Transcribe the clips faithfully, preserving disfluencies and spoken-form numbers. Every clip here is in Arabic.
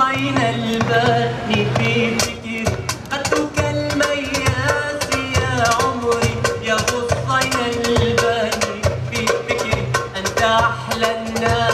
يغصين الباني في فكري خدتك المياس يا عمري يغصين الباني في فكري أنت أحلى الناس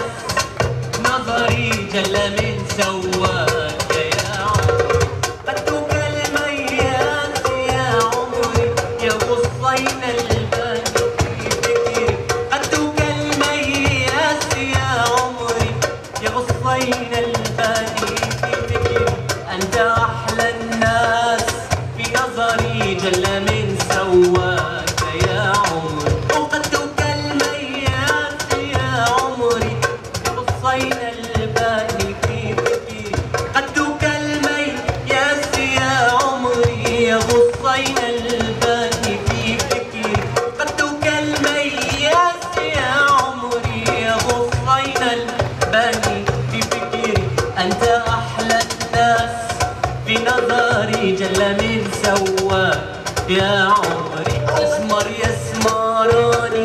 نظري جل من سواك يا عمري خدتك المياس يا عمري يغصين الباني في فكري خدتك المياس يا عمري يغصين الباني في فكري أنت أحلى الناس في نظري جل من سواك يا عمري وخدتك المياس يا عمري يغصين الباني في فكري خدتك المياس يا عمري يغصين الباني في فكري خدتك المياس يا عمري يغصين الباني في فكري أنت أحلى الناس في نظري جل من سواك يا عمري أسمر يا اسمراني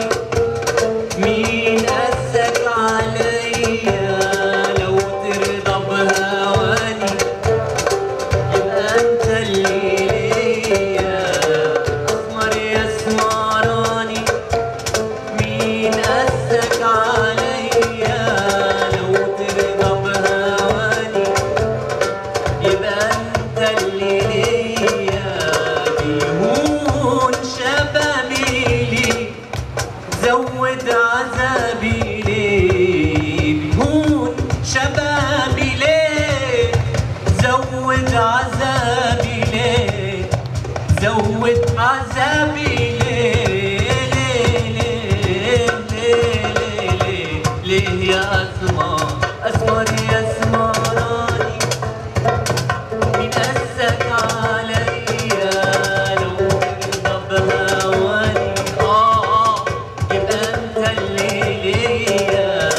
مين قاسك عليا لو ترضى بهواني يبقى أنت اللي ليا أسمر يا اسمراني مين قاسك عليا لو ترضى بهواني يبقى أنت اللي ليا بيهون شبابي لي زود عذابي ليه بيهون شبابي ليه زود عذابي ليه زود عذابي ليه ليه ليه ليه ليه ليه يا أسمر أسمر يا اسمراني مين قاسك عليا لو ترضى بهواني آه يبقى أنت اللي ليا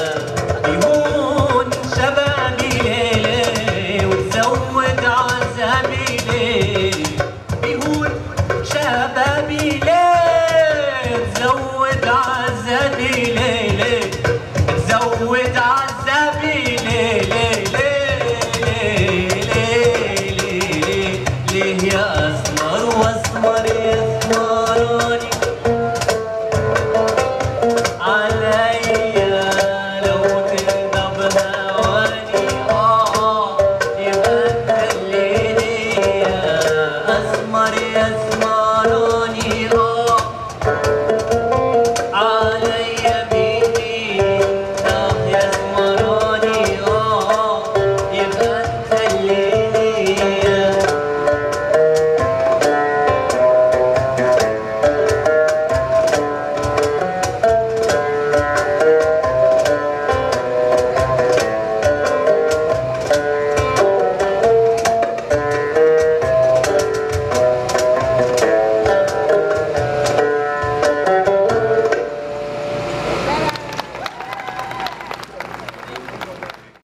بيهون شبابي ليه وتزود عذابي ليه بيهون شبابي ليه تزود عذابي ليه ليه تزود